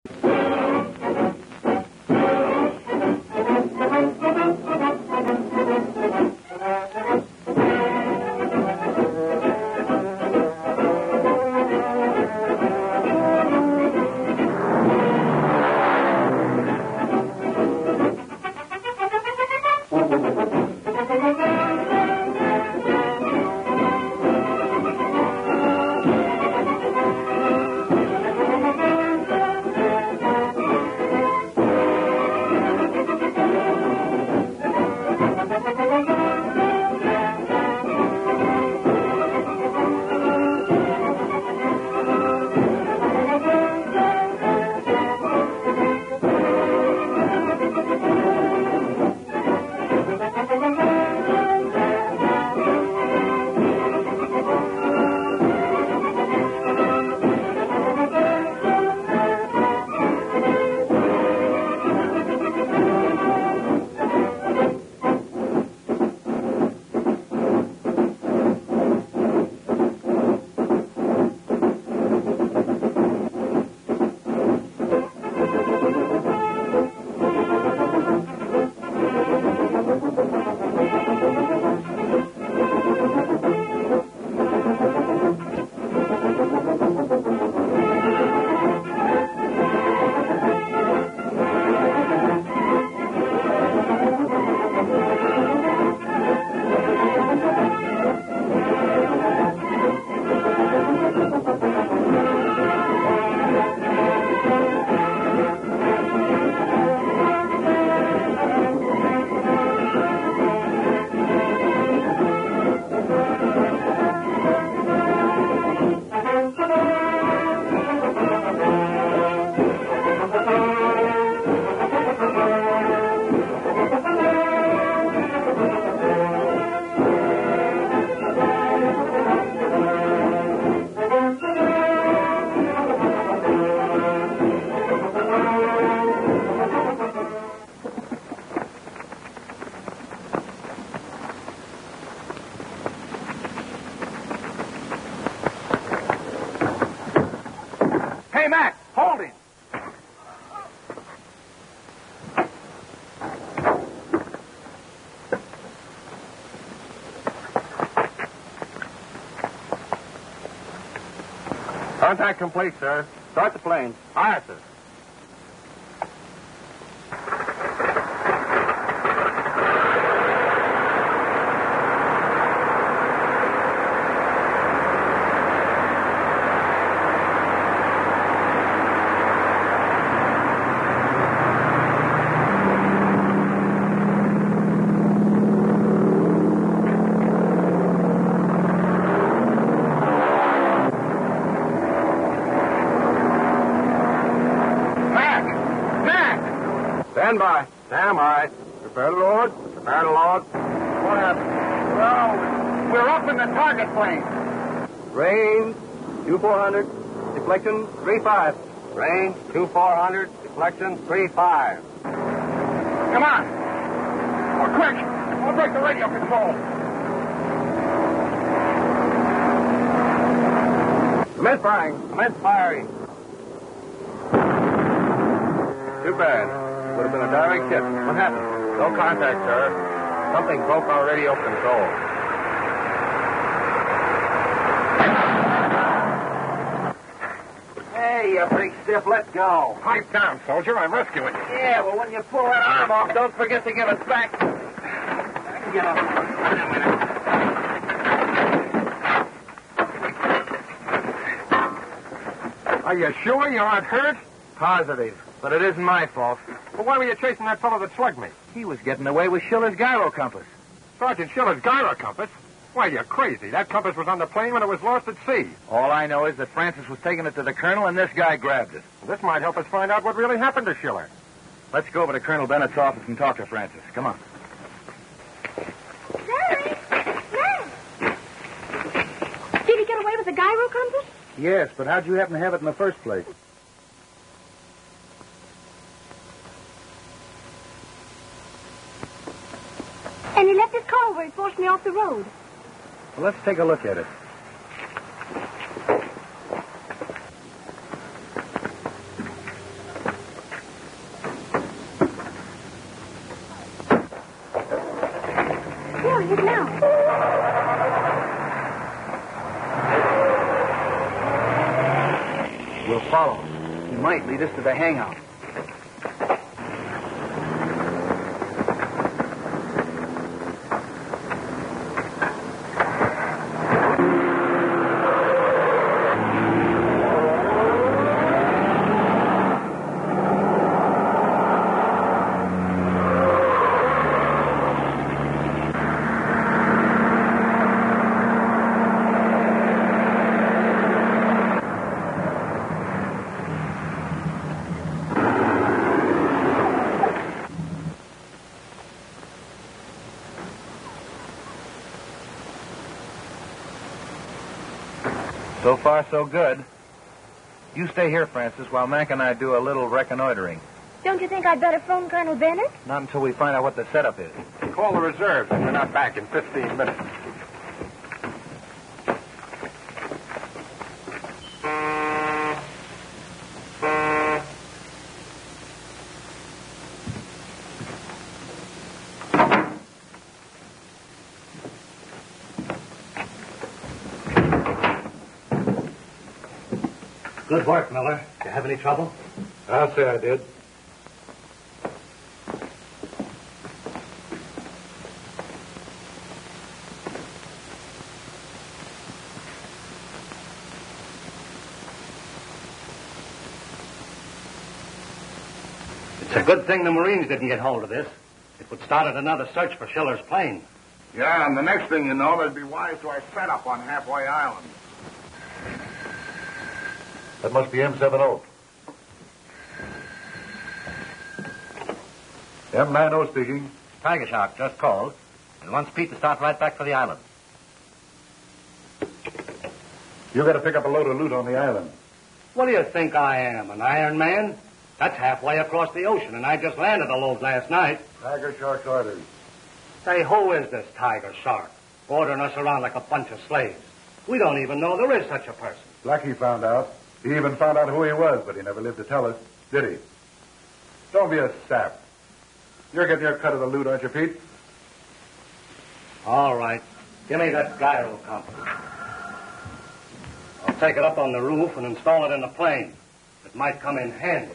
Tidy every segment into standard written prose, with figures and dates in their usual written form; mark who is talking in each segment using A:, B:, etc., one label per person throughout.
A: Hey, Mac, hold him.
B: Contact complete, sir. Start the plane.
A: Aye, sir.
B: Stand by. Stand by. Prepare to load. Prepare to load.
A: What happened? Well, we're up in the target plane.
B: Range 2400. Deflection 35. Range 2400. Deflection 35.
A: Come on. Oh, quick. We'll break the radio control.
B: Commence firing. Commence firing. Too bad. Would have been a direct hit. What happened?
A: No contact, sir. Something broke our radio control.
B: Hey, you big stiff, let go.
A: Pipe down, soldier. I'm rescuing you.
B: Yeah, well, when you pull that arm off, don't forget to give it back. Get up. Wait a minute.
A: Are you sure you aren't hurt? Positive. But it isn't my fault. Well, why were you chasing that fellow that slugged me?
C: He was getting away with Schiller's gyrocompass.
A: Sergeant Schiller's gyrocompass? Why, you're crazy. That compass was on the plane when it was lost at sea.
C: All I know is that Francis was taking it to the colonel, and this guy grabbed it.
A: This might help us find out what really happened to Schiller.
C: Let's go over to Colonel Bennett's office and talk to Francis. Come on.
D: Larry! Larry! Did he get away with the gyrocompass?
C: Yes, but how'd you happen to have it in the first place?
D: And he left his car where he forced me off the road.
C: Well, let's take a look at it. We'll follow. He might lead us to the hangout. So far, so good. You stay here, Francis, while Mac and I do a little reconnoitering.
D: Don't you think I'd better phone Colonel Bennett?
C: Not until we find out what the setup is.
A: Call the reserves if we're not back in 15 minutes.
B: Good work, Miller. Did you have any trouble?
A: I'll say I did.
B: It's a good thing the Marines didn't get hold of this. It would start another search for Schiller's plane.
E: Yeah, and the next thing you know, they'd be wise to our setup on Halfway Island.
C: That must be M70. M90 speaking.
B: Tiger Shark just called and wants Pete to start right back for the island.
C: You got to pick up a load of loot on the island.
B: What do you think I am, an Iron Man? That's halfway across the ocean, and I just landed a load last night.
C: Tiger Shark's orders.
B: Say, who is this Tiger Shark? Ordering us around like a bunch of slaves. We don't even know there is such a person.
C: Blackie found out. He even found out who he was, but he never lived to tell us, did he? Don't be a sap. You're getting your cut of the loot, aren't you, Pete?
B: All right. Give me that gyrocompass. I'll take it up on the roof and install it in the plane. It might come in handy.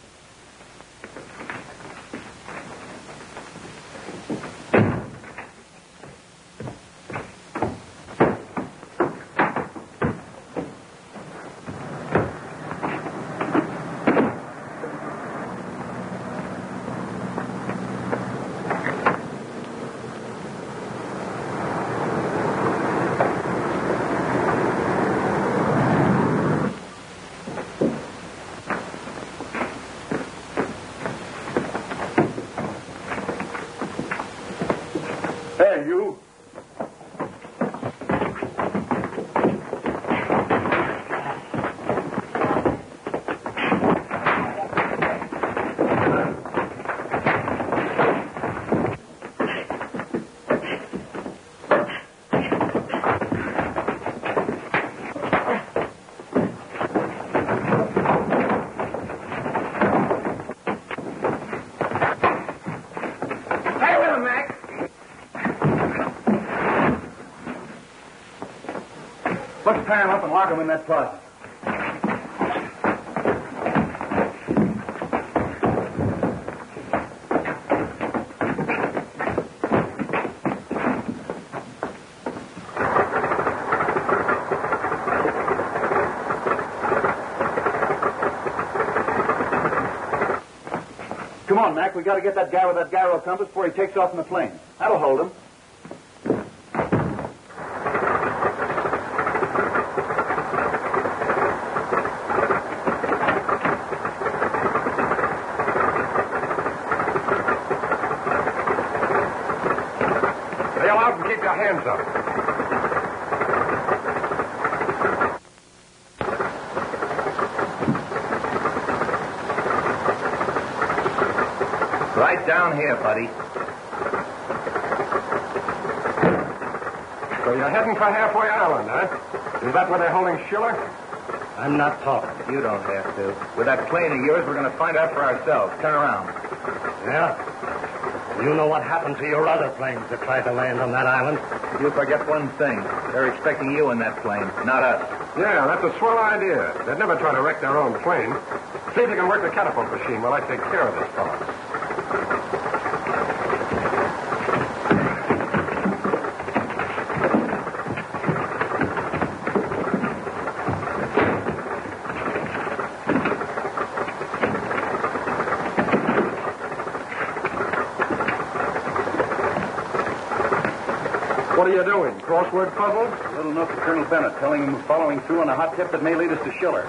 C: Hey, you. Let's tie him up and lock him in that closet. Come on, Mac. We got to get that guy with that gyro compass before he takes off in the plane. That'll hold him.
A: Sail out and keep your hands up.
C: Right down here, buddy.
A: So you're heading for Halfway Island, huh? Is that where they're holding Schiller?
B: I'm not talking.
C: You don't have to. With that plane of yours, we're going to find out for ourselves. Turn around.
B: Yeah. You know what happened to your other planes that tried to land on that island?
F: You forget one thing. They're expecting you in that plane, not us.
A: Yeah, that's a swell idea. They'd never try to wreck their own plane. See if you can work the catapult machine while I take care of this fellow. What are you doing? Crossword puzzles?
F: A little note to Colonel Bennett telling him we're following through on a hot tip that may lead us to Schiller.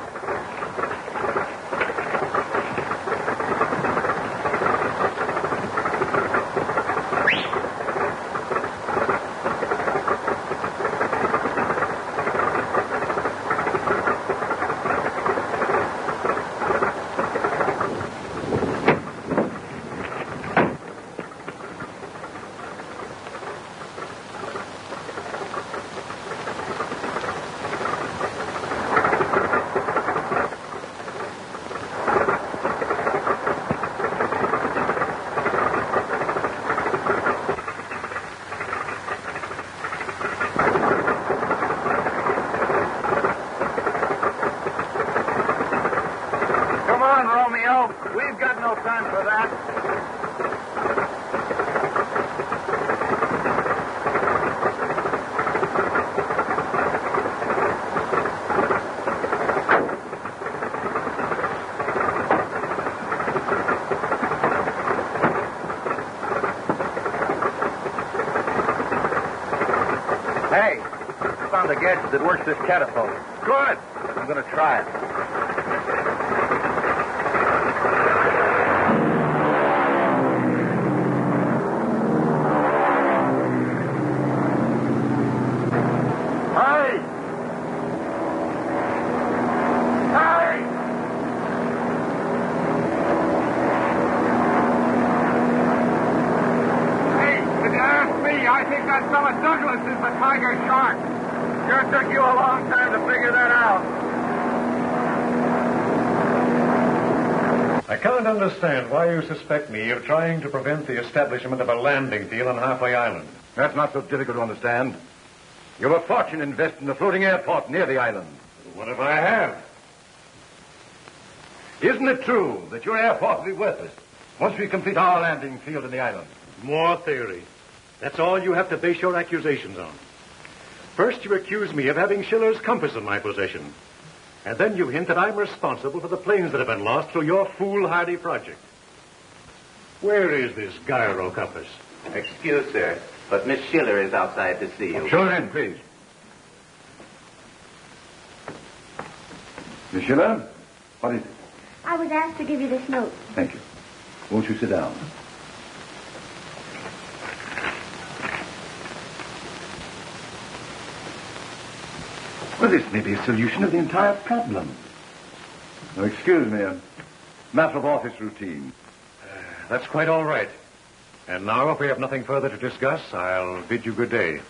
F: We've got no time for that. Hey, I found a gadget that works this catapult. Good. I'm going to try it. Took you a long time to figure that out.
C: I can't understand why you suspect me of trying to prevent the establishment of a landing field on Halfway Island.
A: That's not so difficult to understand. You have a fortune invested in a floating airport near the island.
C: What if I have?
A: Isn't it true that your airport will be worthless once we complete our landing field in the island?
C: More theory. That's all you have to base your accusations on. First, you accuse me of having Schiller's compass in my possession. And then you hint that I'm responsible for the planes that have been lost through your foolhardy project. Where is this gyrocompass?
F: Excuse, sir, but Miss Schiller is outside to see you.
A: Show her in, please. Miss Schiller, what is it?
D: I was asked to give you this note.
A: Thank you. Won't you sit down? Well, this may be a solution of the entire problem. Now, excuse me, a matter of office routine.
C: That's quite all right. And now, if we have nothing further to discuss, I'll bid you good day.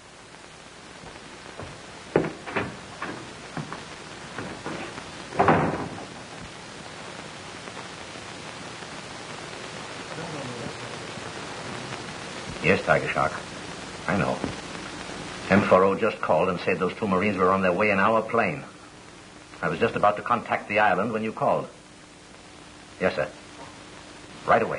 G: Yes, Tiger Shark. I know. M40 just called and said those two Marines were on their way in our plane. I was just about to contact the island when you called. Yes, sir. Right away.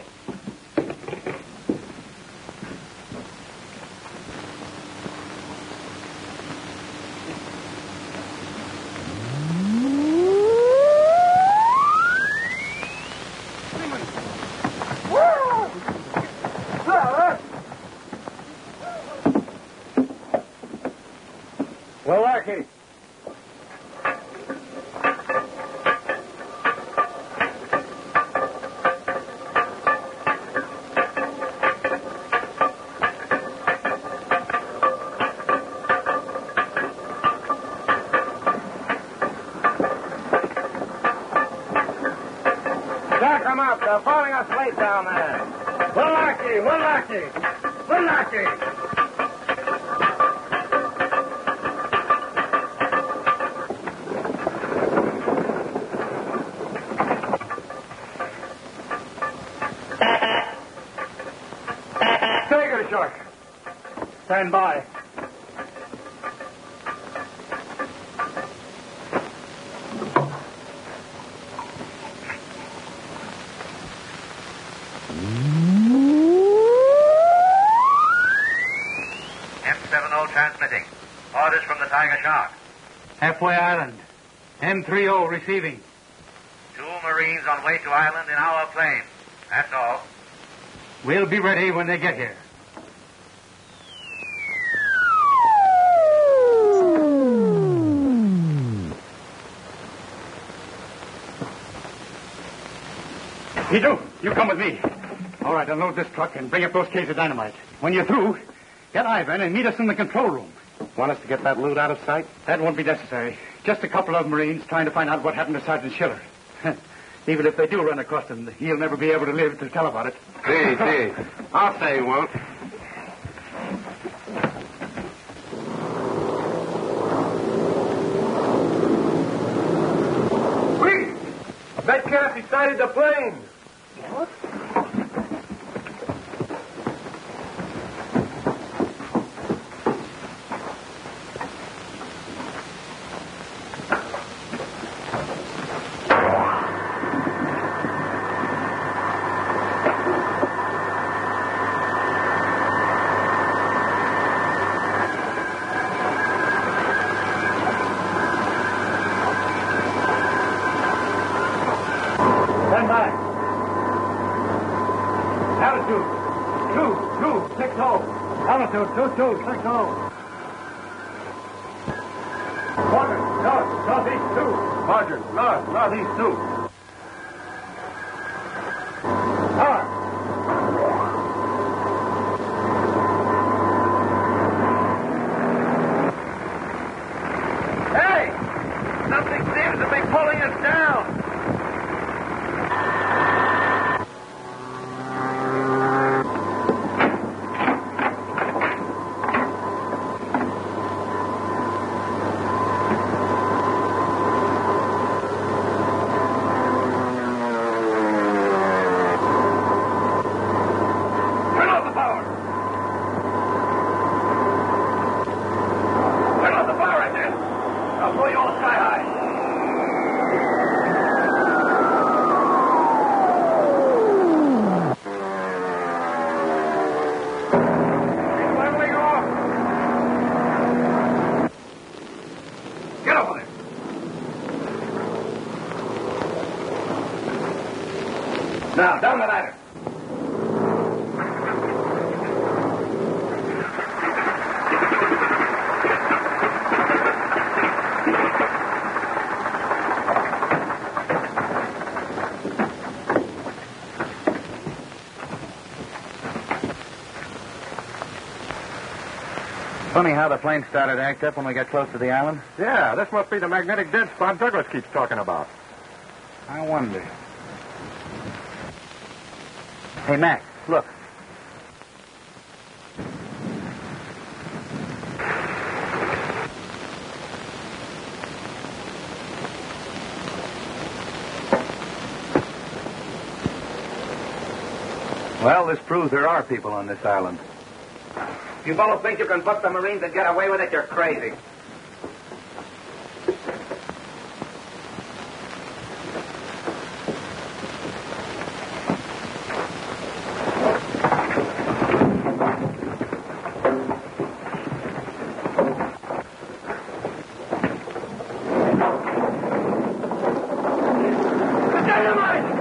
A: Well, Jack them up. They're falling asleep down there. We're lucky. We're lucky. We're lucky.
C: Tiger Shark. Stand by.
G: M70 transmitting. Orders from the Tiger Shark.
B: Halfway Island. M30 receiving.
G: 2 Marines on way to island in our plane. That's all.
B: We'll be ready when they get here. You come with me. All right, unload this truck and bring up those cases of dynamite. When you're through, get Ivan and meet us in the control room.
C: Want us to get that loot out of sight?
B: That won't be necessary. Just a couple of Marines trying to find out what happened to Sergeant Schiller. Even if they do run across him, he'll never be able to live to tell about it.
E: Gee. I'll say he won't.
A: Metcalf decided the plane. What?
B: Stand by. Altitude, 260. Altitude, 260. Roger, northeast 2.
A: Roger, northeast 2.
B: Power.
A: Hey! Something seems to be pulling us down.
E: Now, down the ladder.
F: Funny how the plane started to act up when we got close to the island.
A: Yeah, this must be the magnetic dead spot Douglas keeps talking about.
F: I wonder. Hey, Mac, look. Well, this proves there are people on this island.
E: You both think you can bust the Marines and get away with it? You're crazy.
A: The dynamite!